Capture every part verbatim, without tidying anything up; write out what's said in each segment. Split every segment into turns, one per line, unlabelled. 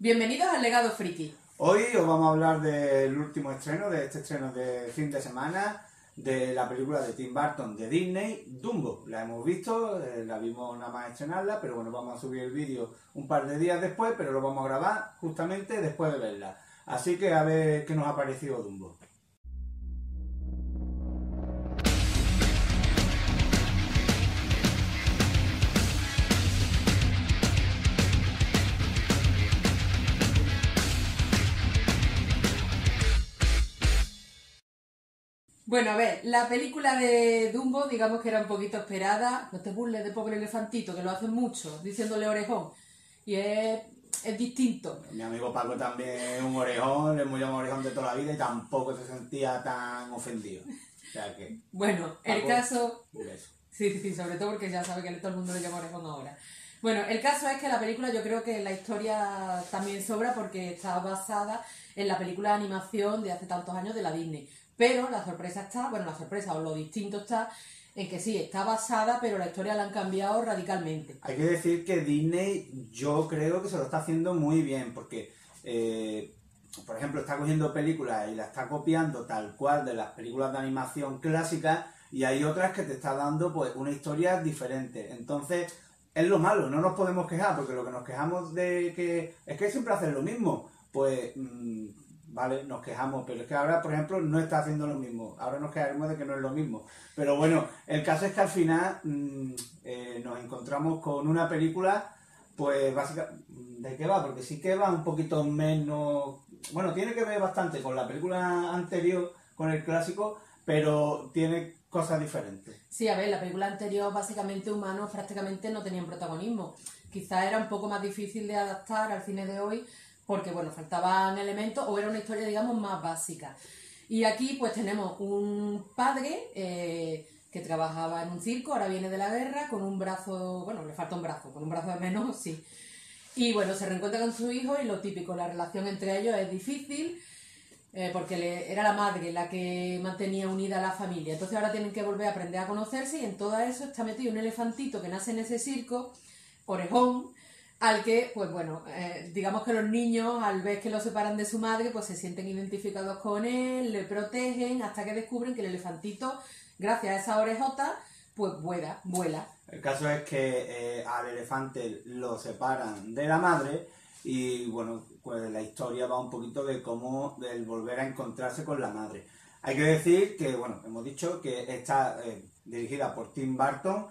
Bienvenidos al Legado Friki.
Hoy os vamos a hablar del último estreno, de este estreno de fin de semana, de la película de Tim Burton de Disney, Dumbo. La hemos visto, eh, la vimos nada más estrenarla, pero bueno, vamos a subir el vídeo un par de días después, pero lo vamos a grabar justamente después de verla. Así que a ver qué nos ha parecido Dumbo.
Bueno, a ver, la película de Dumbo, digamos que era un poquito esperada. No te burles de pobre elefantito, que lo hacen mucho, diciéndole orejón. Y es, es distinto.
Mi amigo Paco también es un orejón, le hemos llamado orejón de toda la vida y tampoco se sentía tan ofendido. O sea que...
Bueno, el
Paco,
caso...
eso.
Sí, sí, sobre todo porque ya sabe que todo el mundo le llama orejón ahora. Bueno, el caso es que la película, yo creo que la historia también sobra porque está basada en la película de animación de hace tantos años de la Disney. Pero la sorpresa está, bueno, la sorpresa o lo distinto está en que sí, está basada, pero la historia la han cambiado radicalmente.
Hay que decir que Disney yo creo que se lo está haciendo muy bien, porque, eh, por ejemplo, está cogiendo películas y la está copiando tal cual de las películas de animación clásicas, y hay otras que te está dando pues una historia diferente. Entonces, es lo malo, no nos podemos quejar, porque lo que nos quejamos de que es que siempre hacen lo mismo, pues... Mmm, vale, nos quejamos, pero es que ahora, por ejemplo, no está haciendo lo mismo. Ahora nos quejaremos de que no es lo mismo. Pero bueno, el caso es que al final mmm, eh, nos encontramos con una película, pues básicamente, ¿de qué va? Porque sí que va un poquito menos... Bueno, tiene que ver bastante con la película anterior, con el clásico, pero tiene cosas diferentes.
Sí, a ver, la película anterior, básicamente humanos prácticamente no tenían protagonismo. Quizás era un poco más difícil de adaptar al cine de hoy, porque, bueno, faltaban elementos o era una historia, digamos, más básica. Y aquí, pues, tenemos un padre eh, que trabajaba en un circo, ahora viene de la guerra, con un brazo, bueno, le falta un brazo, con un brazo de menos, sí. Y, bueno, se reencuentra con su hijo y lo típico, la relación entre ellos es difícil, eh, porque le, era la madre la que mantenía unida a la familia. Entonces ahora tienen que volver a aprender a conocerse y en todo eso está metido un elefantito que nace en ese circo, orejón, al que, pues bueno, eh, digamos que los niños, al ver que lo separan de su madre, pues se sienten identificados con él, le protegen, hasta que descubren que el elefantito, gracias a esa orejota, pues vuela, vuela.
El caso es que eh, al elefante lo separan de la madre y, bueno, pues la historia va un poquito de cómo, del volver a encontrarse con la madre. Hay que decir que, bueno, hemos dicho que está eh, dirigida por Tim Burton.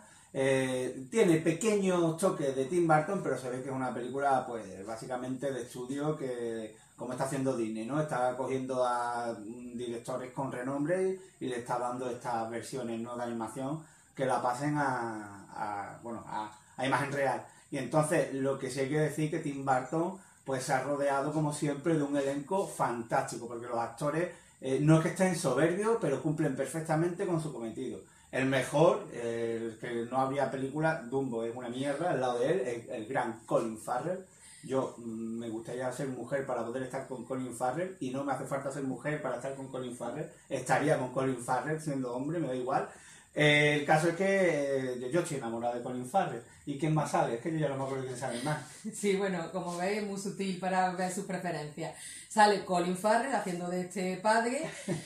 Eh, tiene pequeños toques de Tim Burton, pero se ve que es una película, pues, básicamente de estudio que, como está haciendo Disney, ¿no? Está cogiendo a directores con renombre y le está dando estas versiones, ¿no?, de animación que la pasen a, a bueno, a, a imagen real. Y entonces, lo que sí hay que decir que Tim Burton, pues, se ha rodeado, como siempre, de un elenco fantástico, porque los actores eh, no es que estén soberbios, pero cumplen perfectamente con su cometido. El mejor, el que no habría película, Dumbo es una mierda, al lado de él, el, el gran Colin Farrell. Yo mmm, me gustaría ser mujer para poder estar con Colin Farrell y no me hace falta ser mujer para estar con Colin Farrell. Estaría con Colin Farrell siendo hombre, me da igual. Eh, el caso es que eh, yo estoy enamorado de Colin Farrell. ¿Y quién más sale? Es que yo ya no me acuerdo quién sale más.
Sí, bueno, como veis, es muy sutil para ver sus preferencias. Sale Colin Farrell haciendo de este padre.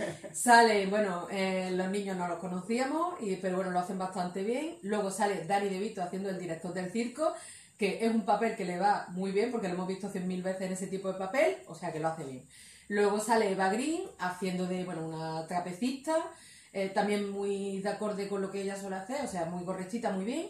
Sale, bueno, eh, los niños no los conocíamos, y, pero bueno, lo hacen bastante bien. Luego sale Danny DeVito haciendo el director del circo, que es un papel que le va muy bien, porque lo hemos visto cien mil veces en ese tipo de papel, o sea que lo hace bien. Luego sale Eva Green haciendo de, bueno, una trapecista, eh, también muy de acorde con lo que ella suele hacer, o sea, muy correctita, muy bien.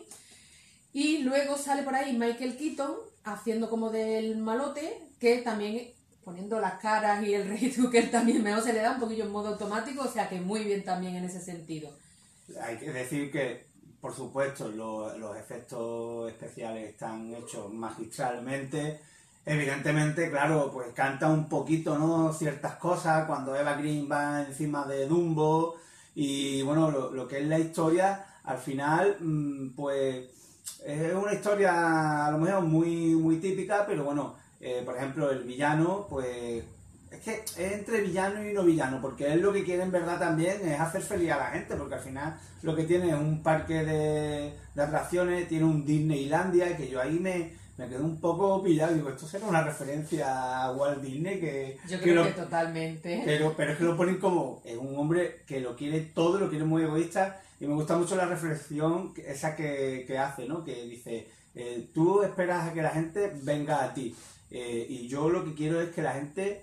Y luego sale por ahí Michael Keaton haciendo como del malote, que también poniendo las caras y el rey que él también mejor se le da un poquillo en modo automático, o sea que muy bien también en ese sentido.
Hay que decir que, por supuesto, lo, los efectos especiales están hechos magistralmente. Evidentemente, claro, pues canta un poquito, ¿no?, ciertas cosas cuando Eva Green va encima de Dumbo y, bueno, lo, lo que es la historia, al final, pues... es una historia a lo mejor muy, muy típica, pero bueno, eh, por ejemplo, el villano, pues es que es entre villano y no villano, porque él lo que quiere en verdad también es hacer feliz a la gente, porque al final lo que tiene es un parque de, de atracciones, tiene un Disneylandia, que yo ahí me, me quedé un poco pillado. Digo, esto será una referencia a Walt Disney que...
Yo
que
creo
lo,
que totalmente.
Pero, pero es que lo ponen como es un hombre que lo quiere todo, lo quiere muy egoísta. Y me gusta mucho la reflexión esa que, que hace, ¿no? Que dice, eh, tú esperas a que la gente venga a ti. Eh, y yo lo que quiero es que la gente...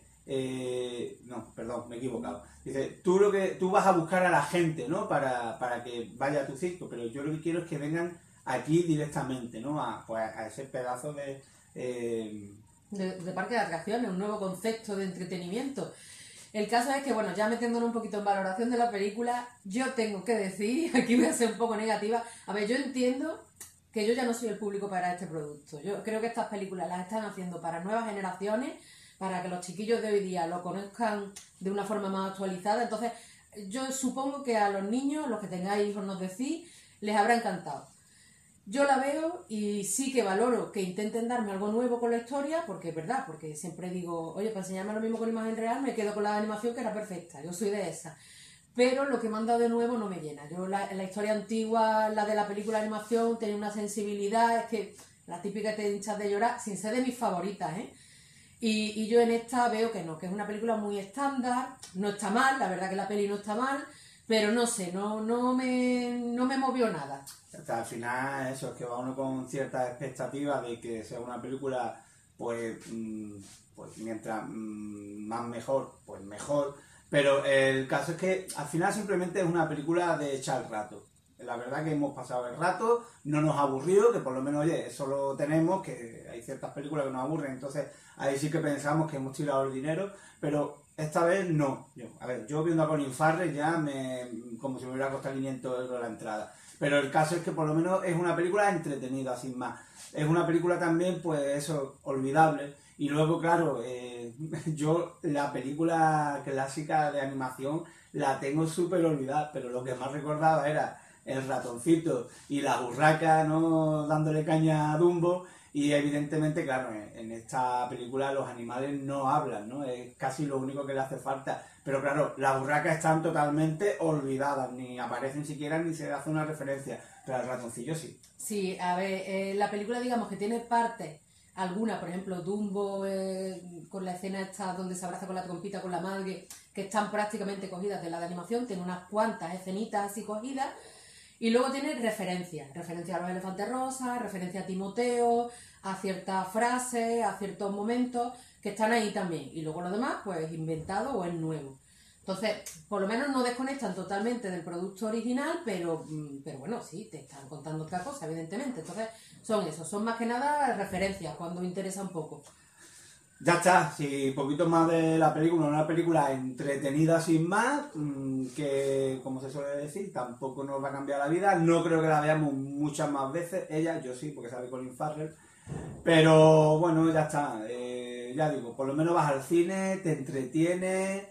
Eh, no, perdón, me he equivocado. Dice, tú lo que tú vas a buscar a la gente, ¿no? Para, para que vaya a tu circo, pero yo lo que quiero es que vengan aquí directamente, ¿no? A, pues, a ese pedazo de, eh...
de... de parque de atracciones, un nuevo concepto de entretenimiento. El caso es que, bueno, ya metiéndonos un poquito en valoración de la película, yo tengo que decir, aquí voy a ser un poco negativa, a ver, yo entiendo que yo ya no soy el público para este producto. Yo creo que estas películas las están haciendo para nuevas generaciones, para que los chiquillos de hoy día lo conozcan de una forma más actualizada. Entonces, yo supongo que a los niños, los que tengáis hijos, nos decís, les habrá encantado. Yo la veo y sí que valoro que intenten darme algo nuevo con la historia, porque es verdad, porque siempre digo, oye, para enseñarme lo mismo con imagen real, me quedo con la animación que era perfecta, yo soy de esa. Pero lo que me han dado de nuevo no me llena. Yo la, la historia antigua, la de la película de animación, tenía una sensibilidad, es que la típica que te hinchas de llorar, sin ser de mis favoritas, ¿eh? Y, y yo en esta veo que no, que es una película muy estándar, no está mal, la verdad que la peli no está mal, pero no sé, no, no, me, no me movió nada.
Hasta al final eso es que va uno con ciertas expectativas de que sea una película, pues, mmm, pues mientras mmm, más mejor, pues mejor. Pero el caso es que al final simplemente es una película de echar el rato. La verdad que hemos pasado el rato, no nos ha aburrido, que por lo menos, oye, eso lo tenemos, que hay ciertas películas que nos aburren, entonces ahí sí que pensamos que hemos tirado el dinero, pero esta vez no. Yo, a ver, yo viendo a Colin Farrell ya me, como si me hubiera costado quinientos euros la entrada. Pero el caso es que por lo menos es una película entretenida, sin más. Es una película también, pues eso, olvidable. Y luego, claro, eh, yo la película clásica de animación la tengo súper olvidada, pero lo que más recordaba era el ratoncito y la burraca, ¿no? Dándole caña a Dumbo. Y evidentemente, claro, en esta película los animales no hablan, ¿no? Es casi lo único que le hace falta. Pero claro, las burracas están totalmente olvidadas, ni aparecen siquiera ni se hace una referencia. Pero el ratoncillo sí.
Sí, a ver, eh, la película digamos que tiene partes, algunas, por ejemplo, Dumbo eh, con la escena esta donde se abraza con la trompita con la madre, que están prácticamente cogidas de la de animación, tiene unas cuantas escenitas así cogidas. Y luego tiene referencias, referencias a los elefantes rosas, referencias a Timoteo, a ciertas frases, a ciertos momentos que están ahí también. Y luego lo demás, pues inventado o es nuevo. Entonces, por lo menos no desconectan totalmente del producto original, pero, pero bueno, sí, te están contando otra cosa, evidentemente. Entonces, son eso, son más que nada referencias cuando interesa un poco.
Ya está, sí, poquito más de la película, una película entretenida sin más, que como se suele decir, tampoco nos va a cambiar la vida, no creo que la veamos muchas más veces, ella, yo sí, porque sabe Colin Farrell, pero bueno, ya está, eh, ya digo, por lo menos vas al cine, te entretienes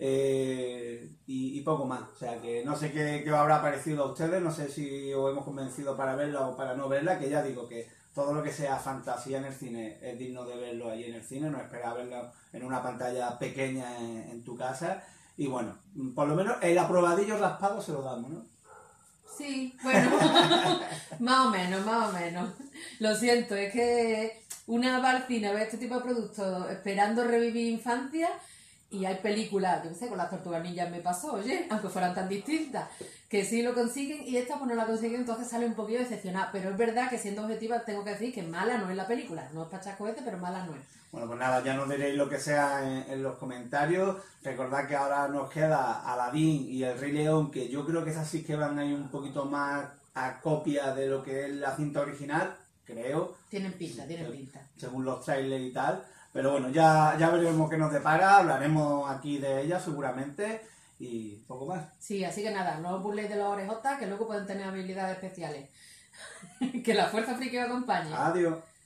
eh, y, y poco más, o sea que no sé qué, qué os habrá parecido a ustedes, no sé si os hemos convencido para verla o para no verla, que ya digo que todo lo que sea fantasía en el cine es digno de verlo ahí en el cine, no esperar verlo en una pantalla pequeña en, en tu casa. Y bueno, por lo menos el aprobadillo raspado se lo damos, ¿no?
Sí, bueno, más o menos, más o menos. Lo siento, es que una va al cine a ver este tipo de productos esperando revivir infancia y hay películas, yo no sé, con las tortugas ninjas me pasó, oye, aunque fueran tan distintas, que sí lo consiguen y esta pues no la consiguen, entonces sale un poquito decepcionada. Pero es verdad que siendo objetiva tengo que decir que mala no es la película, no es para echar cohetes, pero mala no es.
Bueno, pues nada, ya nos diréis lo que sea en, en los comentarios. Recordad que ahora nos queda Aladdin y el Rey León, que yo creo que esas sí que van a ir un poquito más a copia de lo que es la cinta original, creo.
Tienen pinta, tienen pinta.
Según los trailers y tal. Pero bueno, ya, ya veremos qué nos depara, hablaremos aquí de ella seguramente y poco más.
Sí, así que nada, no os burléis de los orejotas, que luego pueden tener habilidades especiales. Que la fuerza friki os acompañe.
Adiós.